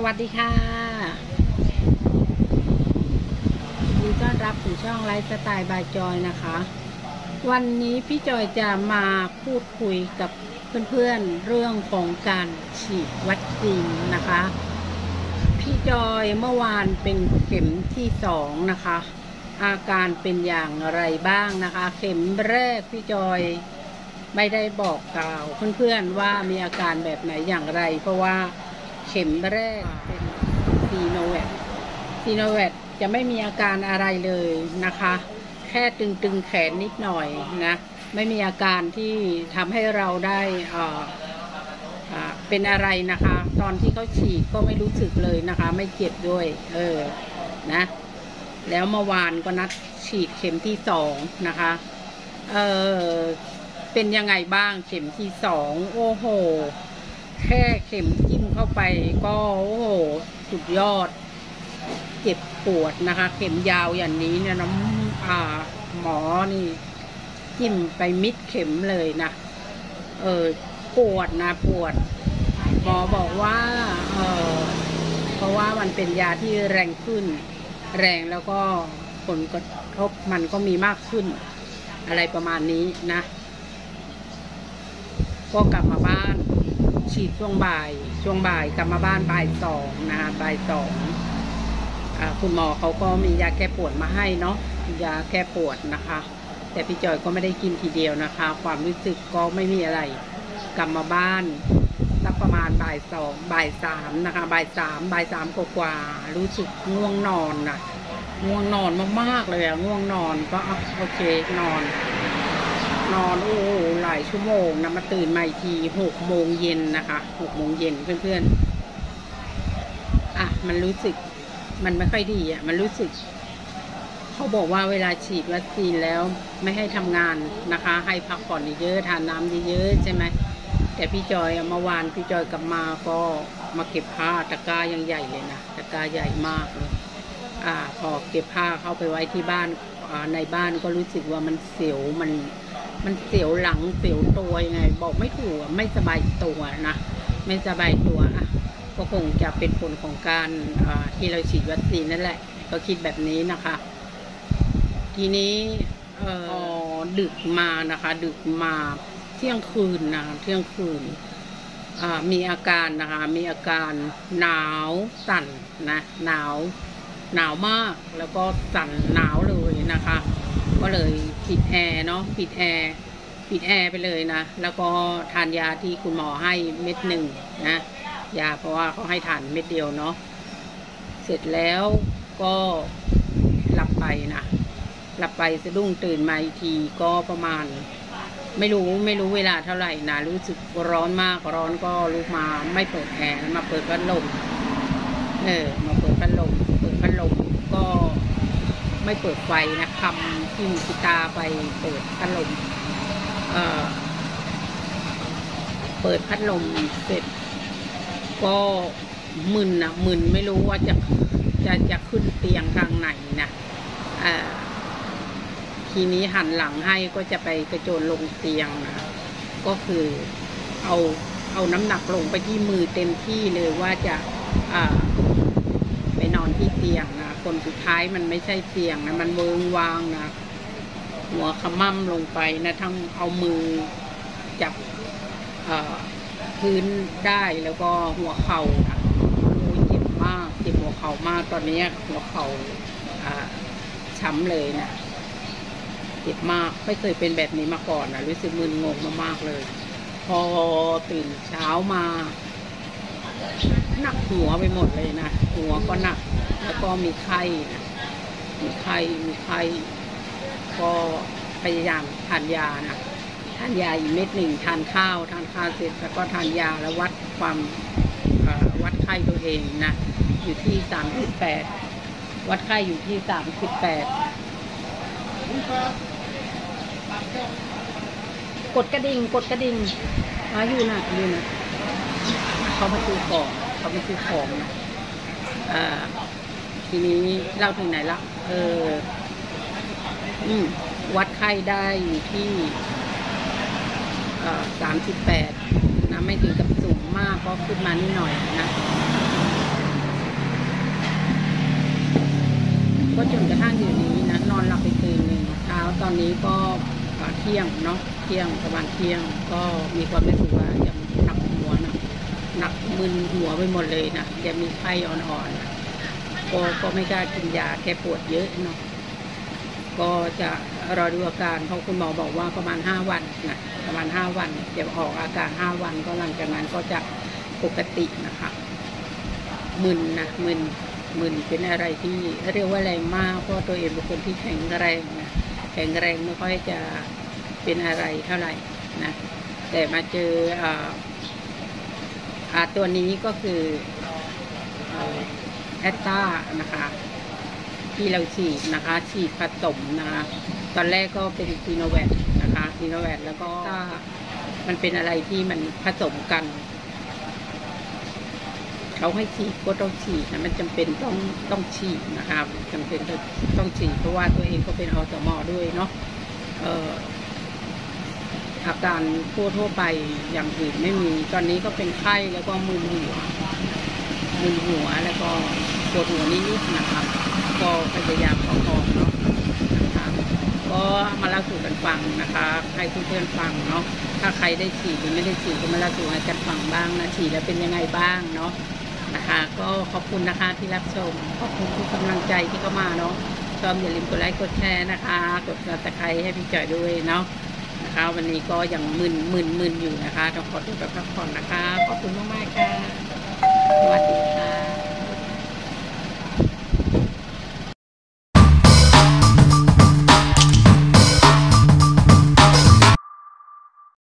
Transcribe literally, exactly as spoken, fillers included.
วัสดีค่ะยินดีต้อนรับสู่ช่องไลฟ์สไตล์บายจอยนะคะ วันนี้พี่จอยจะมาพูดคุยกับเพื่อนๆเรื่องของการฉีดวัคซีนนะคะ พี่จอยเมื่อวานเป็นเข็มที่สองนะคะ อาการเป็นอย่างไรบ้างนะคะ เข็มแรกพี่จอยไม่ได้บอกกล่าวเพื่อนๆว่ามีอาการแบบไหนอย่างไรเพราะว่าเข็มแรกเป็นซีโนแวคซีโนแวคจะไม่มีอาการอะไรเลยนะคะแค่ตึงๆแขนนิดหน่อยนะไม่มีอาการที่ทำให้เราได้เอ่อเป็นอะไรนะคะตอนที่เขาฉีดก็ไม่รู้สึกเลยนะคะไม่เจ็บด้วยเออนะแล้วเมื่อวานก็นัดฉีดเข็มที่สองนะคะเออเป็นยังไงบ้างเข็มที่สองโอ้โหแค่เข็มจิ้มเข้าไปก็โอ้โหสุดยอดเจ็บปวดนะคะเข็มยาวอย่างนี้เนี่ยนะอ่าหมอนี่จิ้มไปมิดเข็มเลยนะเออปวดนะปวดหมอบอกว่าเออเพราะว่ามันเป็นยาที่แรงขึ้นแรงแล้วก็ผลกระทบมันก็มีมากขึ้นอะไรประมาณนี้นะก็กลับมาบ้านฉีดช่วงบ่ายช่วงบ่ายกลับมาบ้านบ่ายสองนะคะบ่ายสองคุณหมอเขาก็มียาแก้ปวดมาให้เนาะยาแก้ปวดนะคะแต่พี่จอยก็ไม่ได้กินทีเดียวนะคะความรู้สึกก็ไม่มีอะไรกลับมาบ้านสักประมาณบ่ายสองบ่ายสามนะคะบ่ายสามบ่ายสามกว่าๆรู้สึกง่วงนอนนะง่วงนอนมากๆเลยอะง่วงนอนก็โอเคนอนนอนโอ้โหหลายชั่วโมงนะมาตื่นมาอีกทีหกโมงเย็นนะคะหกโมงเย็นเพื่อนๆอ่ะมันรู้สึกมันไม่ค่อยดีอ่ะมันรู้สึกเขาบอกว่าเวลาฉีดวัคซีนแล้วไม่ให้ทำงานนะคะให้พักผ่อนเยอะทานน้ำเยอะใช่ไหมแต่พี่จอยเมื่อวานพี่จอยกลับมาก็มาเก็บผ้าตะกร้ายังใหญ่เลยนะตะกร้าใหญ่มากเลยอ่าพอเก็บผ้าเข้าไปไว้ที่บ้านอ่าในบ้านก็รู้สึกว่ามันเสียวมันมันเสียวหลังเสียวตัวยังไงบอกไม่ถูกไม่สบายตัวนะไม่สบายตัวอ่ะก็คงจะเป็นผลของการที่เราฉีดวัคซีนนั่นแหละก็คิดแบบนี้นะคะทีนี้เอ่อดึกมานะคะดึกมาเที่ยงคืนนะเที่ยงคืนมีอาการนะคะมีอาการหนาวสั่นนะหนาวหนาวมากแล้วก็สั่นหนาวเลยนะคะก็เลยปิดแอร์เนาะปิดแอร์ปิดแอร์ไปเลยนะแล้วก็ทานยาที่คุณหมอให้เม็ดหนึ่งนะยาเพราะว่าเขาให้ทานเม็ดเดียวเนาะเสร็จแล้วก็หลับไปนะหลับไปสะดุ้งตื่นมาอีกทีก็ประมาณไม่รู้ไม่รู้เวลาเท่าไหร่นะรู้สึกร้อนมากร้อนก็ลุกมาไม่เปิดแอร์มาเปิดพัดลมเออมาเปิดพัดลมเปิดพัดลมก็ไม่เปิดไฟนะคำที่กีตาร์ไปเปิดพัดลมเอ่อเปิดพัดลมเสร็จก็มึนนะมึนไม่รู้ว่าจะจะจะขึ้นเตียงทางไหนนะอ่าทีนี้หันหลังให้ก็จะไปกระโจนลงเตียงนะก็คือเอาเอาน้ำหนักลงไปที่มือเต็มที่เลยว่าจะอ่าไปนอนที่เตียงนะคนสุดท้ายมันไม่ใช่เตียงนะมันเวิงวางนะหัวขมั่มลงไปนะทั้งเอามือจับพื้นได้แล้วก็หัวเข่านะโอ้ยเจ็บมากเจ็บหัวเข่ามากตอนนี้หัวเข่าช้ำเลยนะเจ็บมากไม่เคยเป็นแบบนี้มาก่อนนะรู้สึกมึนงงมากๆเลยพอตื่นเช้ามาหนักหัวไปหมดเลยนะหัวก็หนักแล้วก็มีไข้นะมีไข้มีไข้ก็พยายามทานยานะทานยาอีกเม็ดหนึ่งทานข้าวทานข้าวเสร็จแล้วก็ทานยาแล้ววัดความวัดไข้ตัวเองนะอยู่ที่สามสิบแปดวัดไข้อยู่ที่สามสิบแปดกดกระดิ่งกดกระดิ่งมาอยู่นะอยู่นะเขามาซื้อของเขามาซื้อของนะอ่าทีนี้เล่าถึงไหนละเอออืมวัดไข้ได้อยู่ที่สามสิบแปดนะไม่ถึงกับสูงมากก็ขึ้นมานิดหน่อยนะก็จนกระทั่งอยู่นี้นะนอนหลับไปคืนหนึ่งเช้าตอนนี้ก็เที่ยงเนาะเที่ยงประมาณเที่ยงก็มีความรู้สึกว่ายังหนักหัวนะหนักมึนหัวไปหมดเลยนะยังมีไข้อ่อนๆก็ก็ไม่กล้ากินยาแก้ปวดเยอะเนาะก็จะรอดูอาการเพราะคุณหมอบอกว่าประมาณห้าวันนะประมาณห้าวันเดี๋ยวออกอาการห้าวันก็หลังจากนั้นก็จะปกตินะคะมึนนะมึนมึนเป็นอะไรที่เรียกว่าแรงมากเพราะตัวเองเป็นคนที่แข็งแรงนะแข็งแรงไม่ค่อยจะเป็นอะไรเท่าไหร่นะแต่มาเจออ่าตัวนี้ก็คือแอตตานะคะที่เราฉีดนะคะฉีดผสมนะคะตอนแรกก็เป็นซีโนแวคนะคะซีโนแวคแล้วก็มันเป็นอะไรที่มันผสมกันเขาให้ฉีดก็ต้องฉีดนะมันจำเป็นต้องต้องฉีดนะคะจำเป็นต้องฉีดเพราะว่าตัวเองก็เป็นอสม.ด้วยเนาะเอ่ออาการทั่วทั่วไปอย่างอื่นไม่มีตอนนี้ก็เป็นไข้แล้วก็มึนหัวมึนหัวแล้วก็ปวดหัวนิดๆนะคะก็พยายามประคองเนาะนะคะก็มาเล่าสู่กันฟังนะคะให้เพื่อนๆฟังเนาะถ้าใครได้ฉีดหรือไม่ได้ฉีดก็มาเล่าสู่ให้กันฟังบ้างนะฉีดแล้วเป็นยังไงบ้างเนาะนะคะก็ขอบคุณนะคะที่รับชมขอบคุณทุกกำลังใจที่เข้ามาเนาะชอบอย่าลืมกดไลค์กดแชร์นะคะกดซับสไครบ์ให้พี่จอยด้วยเนาะนะคะวันนี้ก็ยังมึนมึนมึนอยู่นะคะต้องขอตัวไปพักผ่อนนะคะขอบคุณมากๆค่ะสวัสดีค่ะ